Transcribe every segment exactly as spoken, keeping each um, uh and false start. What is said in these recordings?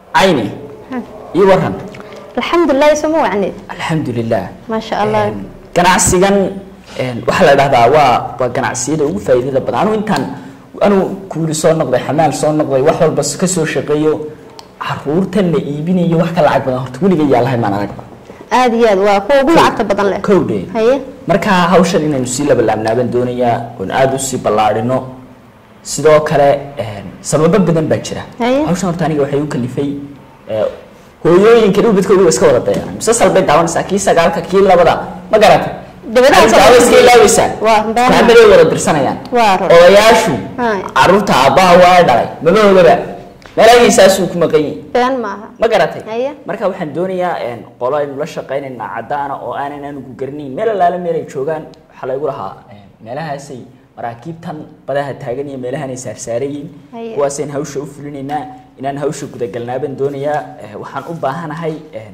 عيني يورهن الحمد لله يسمو يعني الحمد لله ما شاء الله كان عسيجان وحلا هذا وا كان عسيده وفايدة بدن أنا وإنتان أنا كوري صار نقضي حمال صار نقضي وحول بس كسر شقيه عرورتن إيبيني يوحك العقب بدن هرتقولي جي الله ما نعرف عادي هذا وهو كل عقب بدن له كودي هي marka hawshan inaynu si laba laabnaaban doonaya oo aad u si ballaarino sidoo kale sabab badan baa jira hawshan horta aniga waxay u kalifay hooyooyinka dhulbadkooda iska wada dayaan musalsal bay daawanaysaa kii sagaalka kii labada ma garatay dabadda iska ilaawaysaa waa baa wada dirsanayaan odayaashu caruurta aabaha waa dhalay madoodaba meelahiisaasuu ku maqan been maaha ma garatay marka waxaan doonayaa in qolo aynu la shaqeynayna cadaana oo aanan anigu garanayn meel laala meel ay joogaan waxa la igu lahaa meelahaasay maraakiibtan badaha taagan iyo meelahan ay saarsaarayeen kuwaaseen hawsha u fulinaynaa inaan hawsha guda galnaaban doonayaa waxaan u baahanahay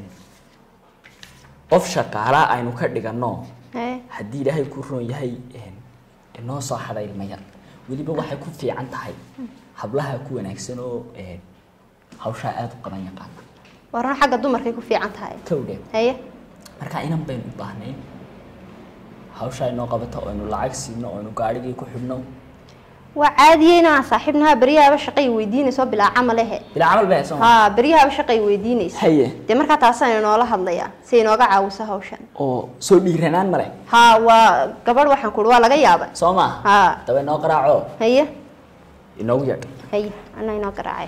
qof shaqaala aynu ka dhigano haddii ilaahay ku roon yahay inoo soo xada ilmayar weliba waxay ku fiican tahay hablaha ku wanaagsan oo ee hawsha aad u qaban yaqaan waran xagga dumarkay ku fiican tahay kowde haye marka inaan been u baahnayn hawsha inoo qabato oo inuu lacag siino oo inuu gaarigii ku xidhno waa caadiyeyna saaxiibnaha bariyaha shaqay weydiinayso bilaa camal ah bilaa camal baa soo ha bariyaha shaqay weydiinayso haye de marka taasaan inoo la hadlaya si inooga caawiso hawshan oo soo dhiiranaan male ha waa gabadh waxaan ku waa laga yaabay soo ma ha daba inoo qaraaco haye inoo yeed haye ana inoo qaraacay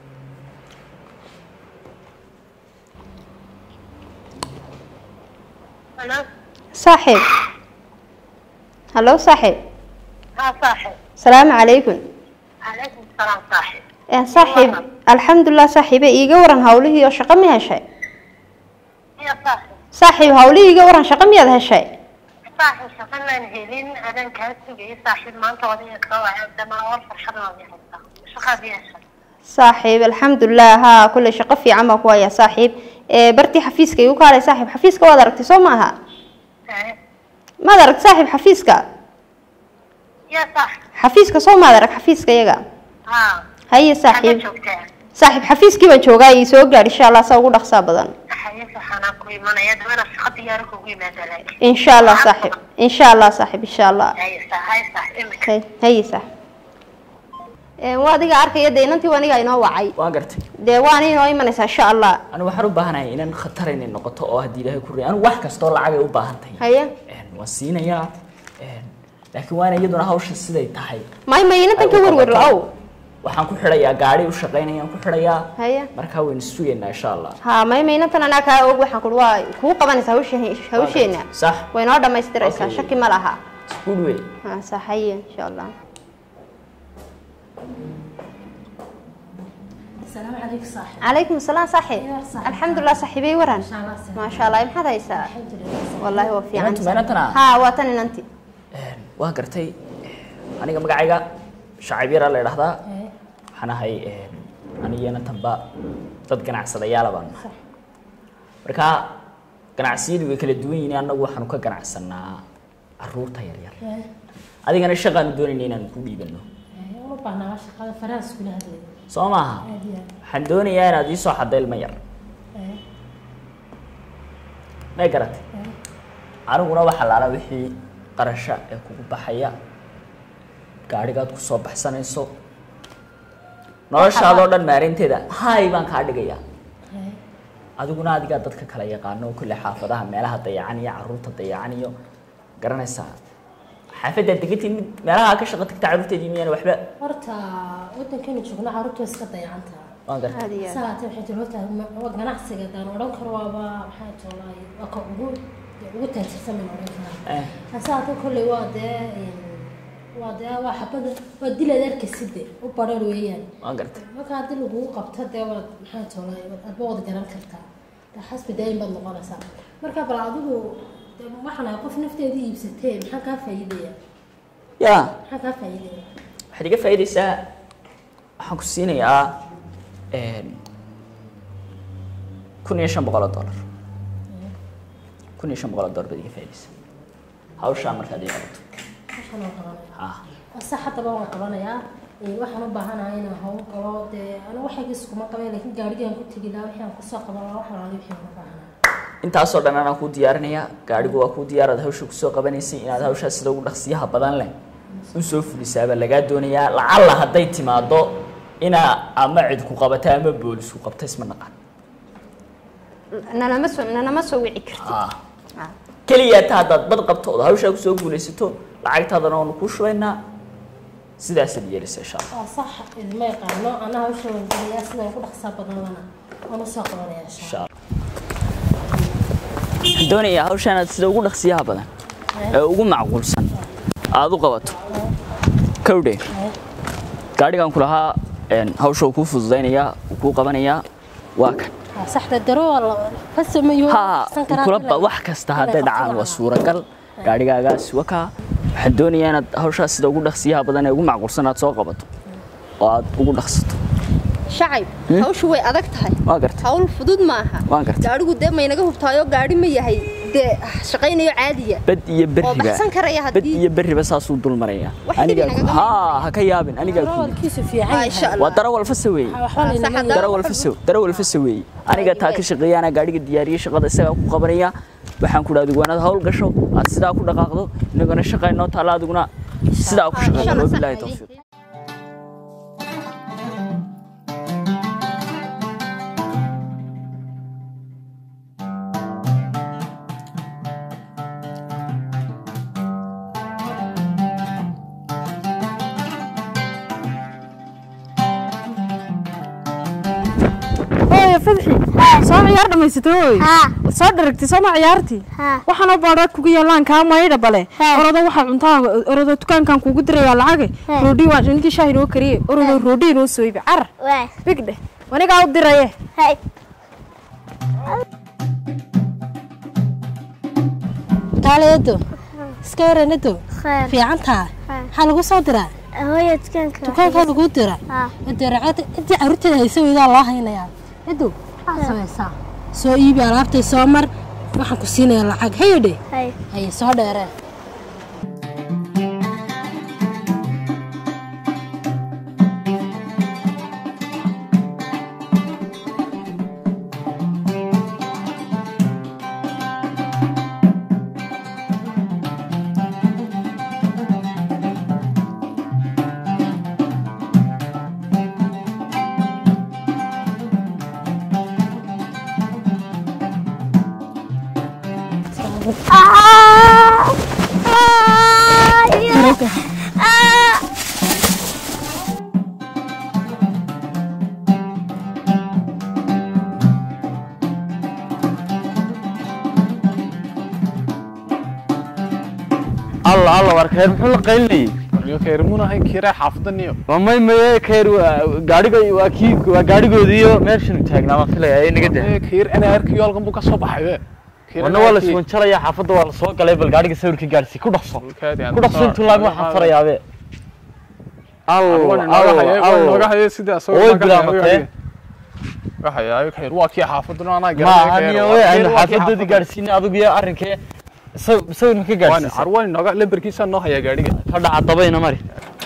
hello صاحب هلو صاحب ها صاحب السلام عليكم عليكم السلام صاحب يا صاحب الحمد لله صاحبي iga waran hawlihi iyo shaqo ma heshay يا صاحب صاحب hawlihi iga waran shaqo miyaad heshay صاحب شغلنا هيلين أذن كاسبي صاحب ما أنت وضعي كوا عندما أول فرحنا بيحصل شقة بيحصل صاحب الحمد لله ها كل شقة في عمك ويا صاحب إيه برتي حفيزك يقول على صاحب حفيزك وادركتي سو معها ما درك صاحب حفيزك يا صاحب حفيزك سو ما درك حفيزك يجا ها هي صاحب صاحب حفيزك بنشوجا يسوق إن شاء الله سوق دخسا بدن إن شاء الله صاحب إن شاء الله صاحب إن شاء الله هي هي صاحب وادي عارك يدي أنتي وأنا جاي نوعي وقرت دواني نوعي من إن شاء الله أنا وحرب بهنا إن خطرين النقطة أو هدي له كوري أنا واحد كستول عجي وبهنتي هي وسينا يا لكن وأنا يدنا هوش السيدة تحي ما ما ينتن كور ورلاو waxaan ku xirayaa gaari u shaqeynayaan ku xirayaa haya marka weyn suugeena insha Allah ha may meynatan ana ka og waxaan ku waa ku qabanaysaa hawshan hawsheena sax way noo dhameystiraysaa shaki ma laha good way ha saxiye insha Allah السلام عليكم صاحب عليكم السلام صاحب الحمد لله صاحبي وران ما شاء الله maxaad haysaa والله هو في عندي ها وatan inanti waa gartay aniga magacayga shacab yar la yiraahdaa waxaan ahay anigana tanba dad ganacsadayaal baan marka ganacsiyadu way kala duwan yihiin anagu waxaan ka ganacsanaa caruurta yar yar adigana shaqaan doonayna inaan ku dhiibano uma baahna shaqada faraas kula hadlay soo maaha waxaan doonayaa inaad ii soo xadayl ma yar ma garatay aniguna waxa laala wixii qarasha ee kugu baxaya gaarigaad ku soo baxsanayso noloshaada oo dhan maarinteeda hay baan ka dhigayaa adiguna adiga dadka kala yaqaano kulli xaafadaha meelaha dayacan iyo caruurta dayacan iyo garanaysaa xaafadda degatin meelaha ka shaqo tagta caruurteedii miyana waxba horta wadankeena joogna caruurtu iska dayacanta waan gartay saacad waxay jirtaa ganacsiga daan oran karo waaba waxay toolay waa ka ugu ugu taasirsan ma oran karo saacad kulli waa dee وده واحد بدأ ودي له ذلك السد وبرر ويان ما قلت ما كان دي له قبته ده وحاجة والله البعض كلام كرتا حسب دايما بالمقارنة مركب بالعضو ما حنا يقف نفته دي بستين حكا فايدة يا حكا فايدة حديقة فايدة سا حكسيني يا كوني يشان بقالة دولار كوني يشان بقالة دولار بدي فايدة هاوش عمر كذي غلط أنا قرانيا. آه. الصحة طبعا قرانيا. waxaan u baahanahay inaan hawl galo dee anigu waxayga iskuma qabeen laakiin gaarigaan ku tegi lahaa wixii aan kusoo qaban lahaa waxaan ali wixii u baahanahay intaasoo dhan anaa kuu diyaarinaya gaarigu waa kuu diyaarad hawsha kusoo qabanaysay inaad hawshaas sida ugu dhaqsiyaha badan leh u soo fulisaaba lagaa doonayaa lacalla hadday timaado inaa ama cid ku qabata ama boolis ku qabta isma naqan nanama soo nanama soo wici kartid kaliya taa dad bad qabto oo hawsha ku soo guulaysato lacagtaadana oo ku shubaynaa sidaas yeelisay insha Allah waa sax idma yaqaano ana hawsha wadayaa sida ugu dhaqsa badan lana oo soo qabanaya insha Allah doonaya hawshan aad sida ugu dhaqsiyaha badan ee ugu macquulsan aad u qabato kowde gaarigan ku lahaa een hawsha ku fududeynaya ku qabanaya waa kan saxda daro wala fasamayo san kala wax kasta hadda dhacaan waa suuragal gaarigaagas waka waxaan doonayaa inaad hawshaas sida ugu dhaqsiyaha badan ee ugu macquulsan aad soo qabato oo aad ugu dhaqsato shacayb hawshu way adag tahay waa gartay hawl fudud ma aha waa gartay gaarigu de ma inaga hubtaayo gaari ma yahay de shaqaynayo caadiya bad iyo bariga oo baxsan karaya hadii bad iyo bariba saas uu dul maraya aniga ha ha ka yaabin aniga kiisu fiican insha Allah waa darawal fasaweey darawal fasaw darawal fasaweey aniga taa ka shaqeeyana gaariga diyaariye shaqada isaga ku qabanaya waxaan ku dhaadigu wanaad hawl gasho aad sidaa ku dhaqaaqdo inagana shaqayno talaadiguna sidaa ku shaqeeyo billahi tawfiiq fadxi soo ciyaar dhameysatay soo dharagtay soo ma ciyaarti waxaan oo baadad kugu yeelan ka maydha bale orada waxa cuntaa orada dukaankan kugu diraya lacag roodi waa intii shaahi loo kariye orada roodi loo soo ibi car bigde waniga u diraye hay taaleedo iska waranado fiican tahay waxa lagu soo diraa hooyo dukaanka dukaanka lagu diraa diracad intii carruurteeda ay soo wada loo haynayaa idu samaysa soo iibi alaabtay soo mar waxaan ku siinayaa lacag hayde hay hay soo dheeree الله الله warkeen muxuu la qaylnay waryo keermuna hay kiira xaafadaniyo mamay may keer gaariga waa kii waa gaarigoodiyo meeshan taagnaa ma filayay inaga daa kiir ana arkiyo halkan buu ka soo baxay wana wala soo jalaya xaafadda waa la soo galay bal gaariga sawirka gaarsi ku dhaqso ku dhaqso intuu laag waxaan farayaabe الله الله nooga hayo sida soo gaarsiin waxa yaay keer waa kii xaafadana ana gaariga ma aniyo way aan xaafadda gaarsiin adigu iyo arrinkee sawir ma ka gaarsiin arwaan nooga lambarkiisa noo haya gaariga ka dhaca dabayna mari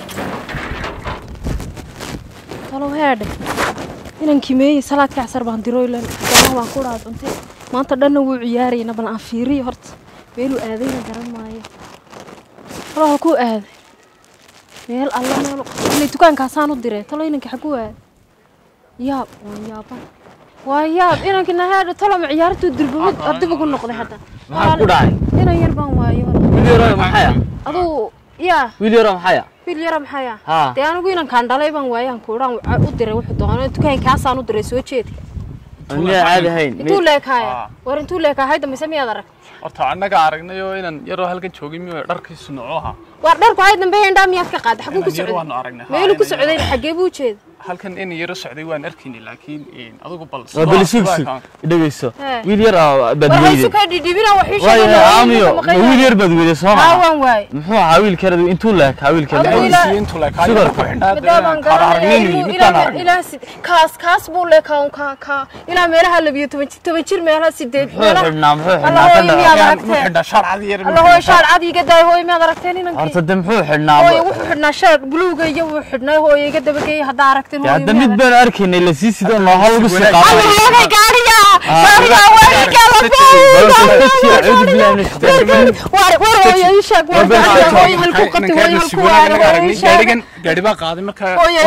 talo heed inankii meeyay salaadka casar baan diro ilaan galaha baan ku dhaadantay maanta dhanna wuu ciyaarayna bal aan fiiriyo horta meelu aadayna garan maayo talo ku aaday meel alla meel inay dukaankaasaan u diray talo inanka xagu aad yaab waan yaaban waa yaab inankii nahaad talo ma ciyaartu dilbamad adiba ku noqday hadda maxaa ku dhacay inan yar baan waayo wiil yar maxay aduu yaa wiil yar maxay wiil yar maxay de anigu inankaan dhalay baan waayaan ku dhan u diray wuxuu doonay dukaankaasaan u diray soo jeed aniga caadi ahayn intuu leekaay war intuu leekaay dambe miyaad arag horta anaga aragnayo inaan yaro halkan joogay miyo dharkiisu nooca war dharku ay dambe indhaa miyaad ka qaad xagu ku socday meelu ku socday xagee buu jeed halkan in yaro socday waan arkayni laakiin adigu bal bal sug sug dhageyso wiil yar bad war haysu ka dhidhibina waxii sheegay aamiyo wiil yar bad weeyay soo ma waan waay muxuu ahaa wiilkeedu intuu leek wiilkeedu intuu leek ayuu ku xidhnaa ilaa kaas kaas buu leekaan ka ka ilaa meelaha labiyo toban jir meelaha sideed meelaha xidhnaa muxuu xidhnaa sharcad yar Allah hooy sharcad iga day hooy ma aragteen inaan horta dam muxuu xidhnaa hooy wuxuu xidhnaa shar buluuga iyo wuxuu xidhnaa hooy iga dabagay hadda aragteen hooy hadda mid baan arkaynay la sii sidoo noo hal ugu sii qaaday Allah gaariga gaariga waa kala war war hooy ii sheeg war hooy halku qabtay hooy halku aragnay gaarigan gaari baa qaaday marka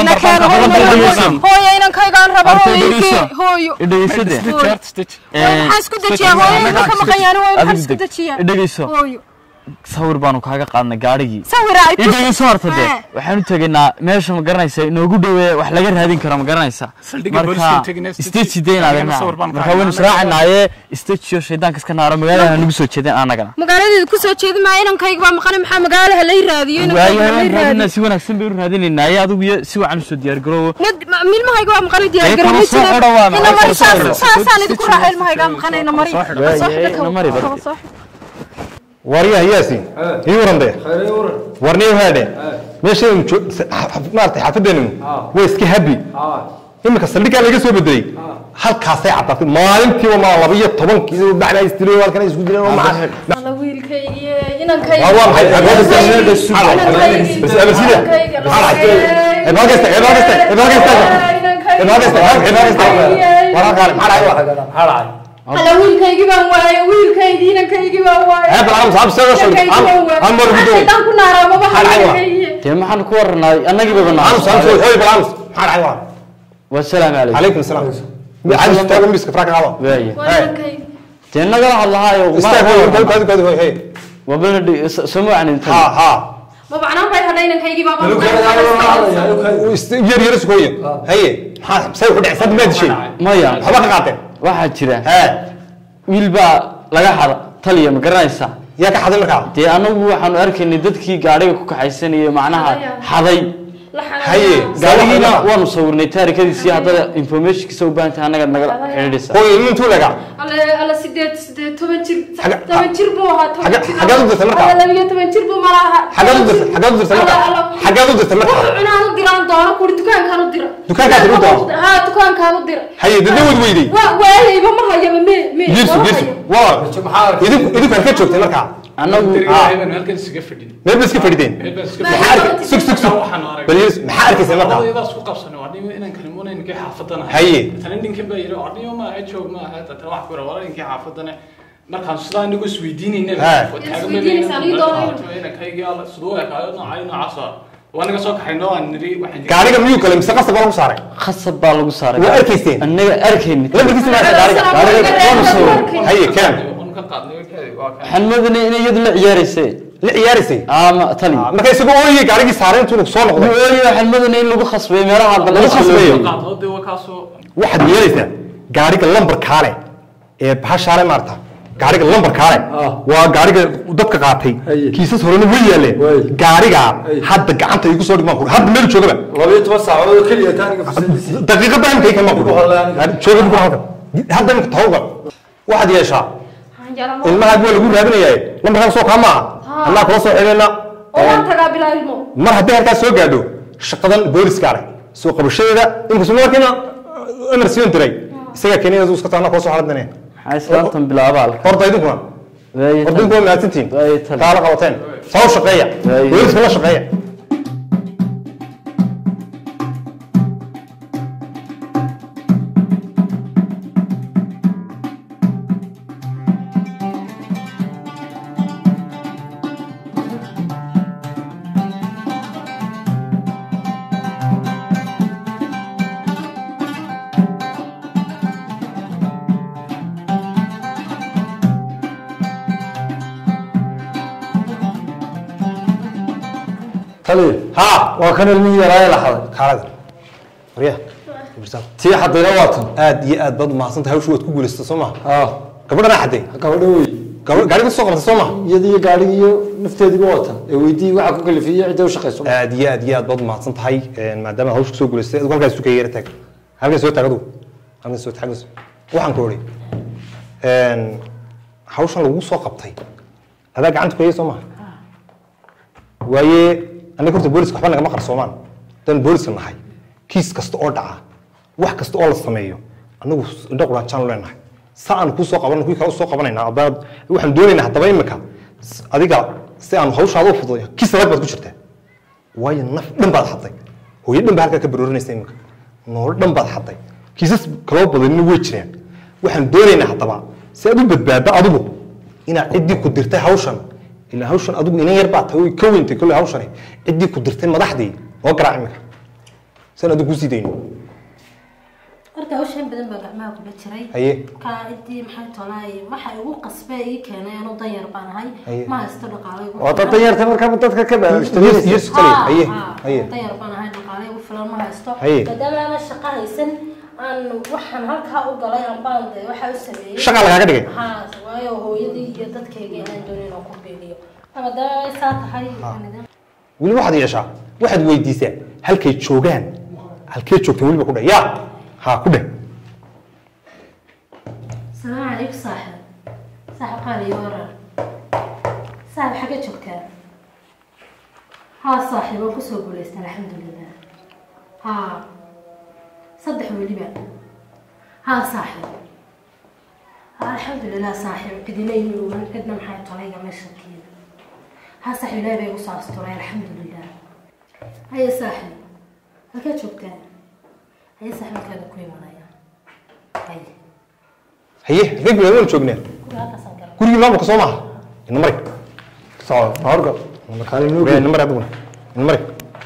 hooy inaan kaygaan rabo hooy hooy idhaysade waxaan isku dajiyaa hooy ka maqayaan hooy waxaan isku dajiyaa idhayso hooy sawir baanu kaaga qaadnay gaarigii sawir ay idhayso horta de waxaan u tageynaa meesha ma garanaysa inoogu dhaweey wax laga raadin karo ma garanaysa marka stage deynaa marka waynu israacinaaye stage iyo shaydaanka iska naaro magaalada nagu soo jeedeen anagana magaalada ku soo jeedin ma inankayga baa maqan maxaa magaalaha la raadiyo inankayga si wanaagsan bay u raadinaynaa adigu si wacan u soo diyaar garoow milmahayga waa maqan diyaar garoow ina mari saasaan idinku raaxay ilmahayga maqanayna mari mari wariya yaasi ii warande warniyo haade meesha maartay xafadeenu way iska habi imika saldhiga laga soo bedelay halkaasay cadaatay maalintii waa laba iyo toban kiilo bacda istilay halkan isku dileen oo macaan ala wiilkayga inankayga waa maxay agada sameeyay suuqa bas abasida ebagasta ebagasta ebagasta ebagasta ebagasta wara qaal maxaa dhacay maxaa على ويل كيجي بان واي ويل كيجي إنا كيجي بان واي هذا العام صعب سوى شو عم عم مرة بدو عشان كنا رابا بحال تيم محل كورنا أنا جيب بنا عام صعب سوى حوي بالعام حال عيوان والسلام عليكم عليكم السلام عايز تقول مسك فراك عوام تيم نقول الله هاي استغفر كذا كذا كذا هي وبلدي سمع عن ها ها ما بعنا باي هذا إنا كيجي بابا ير يرس كويه هي ها سوي حد حسد ما ادري شيء ما يعني حبك قاطع waxaa jira ha wiil baa laga xado taliya ma garanaysa yaa ka xaday markaa tii anagu waxaan arkaynay dadkii gaariga ku kaxaysanayay macnaha xaday haye gaariga waanu sawirnay taarikadiisii hadda informationkiisa u baahan tahay anaga naga xiriirisa oo intuu laga ala ala sideed sideed toban jir toban jir buu ahaa xagad u dirtay markaa ala iyo toban jir buu malaha xagad u dirtay xagad u dirtay markaa xagad u dirtay markaa cunaan u diraan doono kuri dukaankan u dira dukaankan u dira ha dukaankan u dira haye dad wad weydii waa waayayba ma hayaba me me yirsu yirsu waa idin idin ka joogtay markaa anagu halkan iska fadhin meel bas ka fadhideen sug sug sug baliis maxaa arkaysa markaa iyada isku qabsanay waa dhimo inaan kalmoon in ka xaafadana haye tan dhinkan baa yiri odhiyo ma ay joog ma aha tan wax ku rawa in ka xaafadana markaan sidaan nagu isweydiinayna ina kayga alla sidoo ay kaayo noocay noocaasa waanaga soo kaxayno aan niri waxaan gaariga miyuu kale mise qasab lagu saaray qasab baa lagu saaray waa arkayseen anaga arkaynay lambarkiisa ma gaariga gaariga haye kan xanmadna inay iyadu la ciyaaraysay la ciyaaraysay ama tali marka isagoo ooyay gaarigii saareen intuu soo noqday ooyay xanmadna in lagu khasbay meelaha bal lagu khasbay waxaad yeelaysaa gaariga lambar kaale ee bahashaale maarta gaariga lambar kaale waa gaariga dadka qaatay kiisas horena way yaaleen gaariga hadda gacanta igu soo dhigmaan hadda meel joogaba laba iyo toban saacadood kaliya taaniga daqiiqada imka kama ku jooga ku halka hadda imka tawba waxaad yeeshaa ilmaha waa lagu raadinayaa lambarkan soo kama anaa kula soo xidheena oo taga bilaa ilmo mar haddii halkaas soo gaadho shaqadan booliska arag soo qabashadeeda imka soo markina emersion diray isaga keenayda iska taana kula soo xaladnaa حاسلتم بالعبال horta idinkuna horta idinkuna maatintiin taala qabateen soo shaqeeya booliska la shaqeeya tali ها وكان المية راي لحظة خالد وريا تي حضينا واتن aad iyo aad bad ma hasan tahay hawshu waad ku guuleysatay Soomaa اه gabadhana xaday gabadha way gaariga soo qabtay soo ma iyadii gaariga iyo nafteediiba watan ee weydii waxa ku kalifiyay cid u shaqeyso aad iyo aad iyo aad baad mahadsan tahay maadaama hawsha soo guuleystay adigu halkaas ka yeera tag halkaas soo taagadu halkaas soo taagadu waxaan ku oray een hawshan lagu soo qabtay adaa gacanta ku hayso ma waaye anaga horta booliska waxba nagama qarsoomaan dan booliska nahay kiis kasta oo dhaca wax kasta oo la sameeyo anagu indho quraan jaan leenahay saan ku soo qaban ku soo qabanayna abaad waxaan doonaynaa hadaba imika adiga si aan hawshaada u fududeeyo kiis labaad baad ku jirtaa waayo naf dhan baad xaday hooyo dhan baad halka ka baroorinaysay imika nool dhan baad xaday kiisas kala badan way jiraan waxaan doonaynaa hadaba si aad u badbaado adigu ina cidii ku dirtay hawshan ila hawshan adigu inay yar baad tahay ka weynta kulli hawshan cidii ku dirtay madaxdii oo garaac imika san adigu ku sidayno horta hawshan badan baa gacmaha ku jiray haye ka intii maxay tolay waxa ugu qasbay ii keenay anoo danyar baan ahay ma haysto dhaqaale oo danyarta markaa dadka ka baashtaday yes kale haye haye danyar baan ahay dhaqaale ugu filan ma haysto maadaama aan shaqo haysan aan waxaan halka u galay aan baande waxa u sameeyay shaqa laga dhigay ha waayo hooyadii iyo dadkayga inaan doonin oo ku beeliyo ama daa saa tahay weli waxaad yeeshaa waxaad weydiisaa halkay joogaan halkay joogtaan weliba ku dhahay yaa ها كده السلام عليكم صاحب صاحب قال لي ورا صاحب حاجة شوكة ها صاحب وكسو بوليس الحمد لله ها صدح ولي بقى ها صاحب ها الحمد لله صاحب قديمين وقدنا محايا طريقة ماشي كده ها صاحب لا بيقص على السطورية الحمد لله هيا صاحب حاجة شوكة هي صاحب كان كوي منايا هي هي رجل وين شوقنا كل يوم ما بقصوا معه النمرك صار هرجع انا خالي نور النمر ابونا النمرك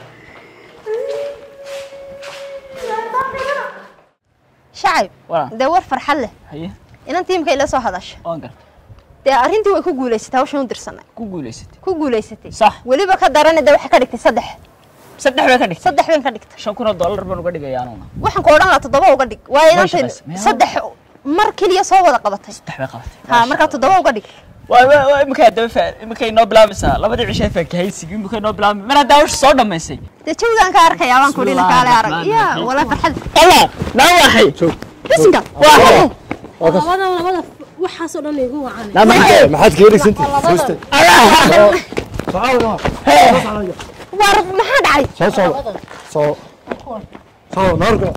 شعب دور فرح له هي ان انت يمكن لا سو هداش waan gartay de arintii way ku guuleysatay hawshan u dirsanay ku guuleysatay ku guuleysatay sax waliba ka daran de waxa ka dhigtay saddex saddex bay ka dhigtay saddex bay ka dhigtay shan kun oo dollar baan uga dhigayaa anuna waxaan ku oran lahaa toddoba uga dhig waa inaan saddex mar kaliya soo wada qabatay saddex bay qabatay ha marka toddoba uga dhig waa waa imika daba faal imika inoo bilaabaysaa labadii cishay faakahaysiga imika inoo bilaabay mar hadaa wax soo dhameysay de jawdan ka arkay aan ku dhina kale arag ya wala farxad allah naa waxay bisinka waa labada labada waxa soo dhan igu wacan maxaad ka yeerisantay soosta war maxaa dhacay soo soo soo soo narga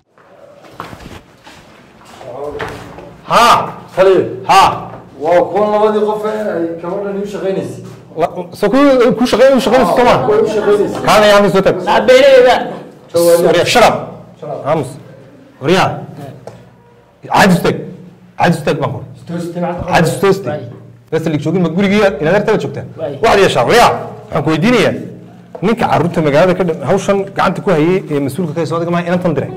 ها خليل ها وكون labadii qof ay kabadhan u shaqeynaysi سكو كو شغال شغال سوما كان يعني سوتك لا بيريدا وريا شرب امس وريا عاد استك عاد استك بانكور عاد استك بس اللي joogin ma guriga ina dartada joogta waxa yeesha وريا waxaan ku weydiinaya ninka carruurta magaalada ka hawshan gacanta ku hayay ee mas'uulka ka soo dhigay inaan tan diray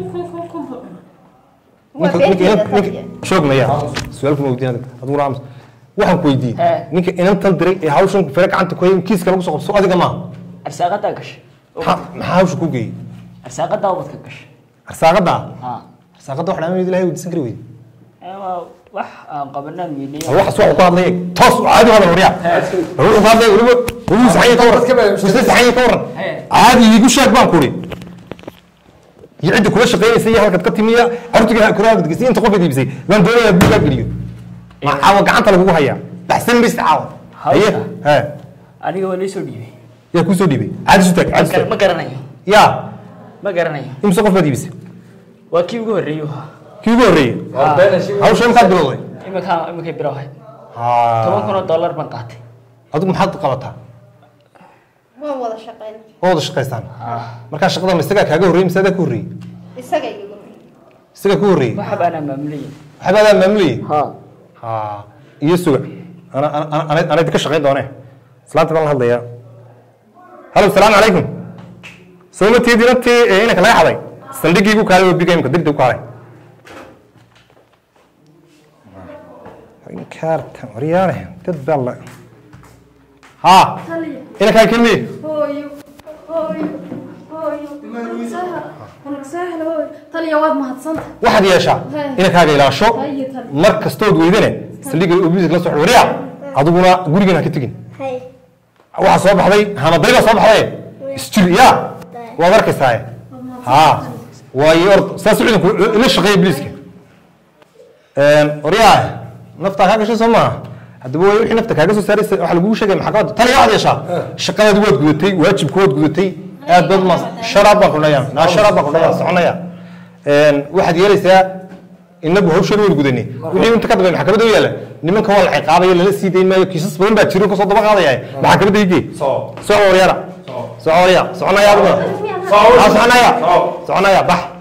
شوقنا يا سؤالكم موجودين هذا رامس waxaan ku weydiiyay ninka inantan diray ee hawshan faraq gacanta ku hayay kiiska lagu soo qabso adiga ma arsaaqada gashay maxaa hawsha ku geeyay arsaaqada wadka gashay arsaaqada ha arsaaqada waxa aan ilaahay wadisan kari weeyay ee wax aan qabanaan weynay wax soo ku hadlay toos caadi wada wariya wuxuu hadlay waliba wuu saxay ka waran wuu saxay ka waran caadi igu sheeg baan kuri يعد كل شيء قيس هي هلك كتمية عرفتك كلها بتقيسين أنت قفدي بسي وأنا دوري أبوك أقليه ما عاود قعنت له هو هيا بحسن بس عاود هي ها أنا هو ليش وديبي يا كوسو ديبي عاد شتك عاد شتك ما قرناي يا ما قرناي يمسك قفدي بس وكيف جور ريوها كيف جور ريو هاو شو مخد بلوي إما كان إما كي بروحي ها طبعا كنا دولار بنقاتي هذا محط قبضها ما ولا شقين ولا شقيستان marka shaqada ma isaga kaaga horeeyay mise ku horeeyay isaga igu horeeyay isaga ku horeeyay waxa ana mamliy waxa ana mamliy ha ha iyo suuq ana ana ana dadka shaqeyn doonay salaanta baan hadlaya halo salaam alaykum soo ma tiidina tii ina kala xaday saldhigiigu kaalay oo bigay imka degdeg ku haray in kaarta wariyaane dad balla ha ina kay kelmi hooyo hooyo hooyo أنا سهل هو تلي جواب ما هتصنت واحد يا شا إنك هذا إلى شو مركز تود ويدنا سليق الأوبيز لا صح وريع adiguna gurigana ka tegin hay waxa soo baxday hamadayda soo baxday isjir ya waad arkaysaa ha waayo saas ciidanku ila shaqeeyo biliska een oriyaa nafta kaaga soo soo ma hadaba way wixii nafta kaaga soo saaraysa waxa lagu sheegay maxkamada tan iyo yeesha shaqadaadu waad gudatay waajibkood gudatay aad bad ma sharab baan ku leeyahay na sharab baan ku leeyahay soconaya een waxaad yeelaysaa inagu hawshan wada gudanay wixii inta ka dambeeyay maxkamada u yeelay nimanka waa la ciqaabay la sii deyn maayo kiisas badan baa jiro ka soo daba qaadayay maxkamada igi soo soo oriyaa soo oriyaa soconaya adiga soo soconaya soconaya bax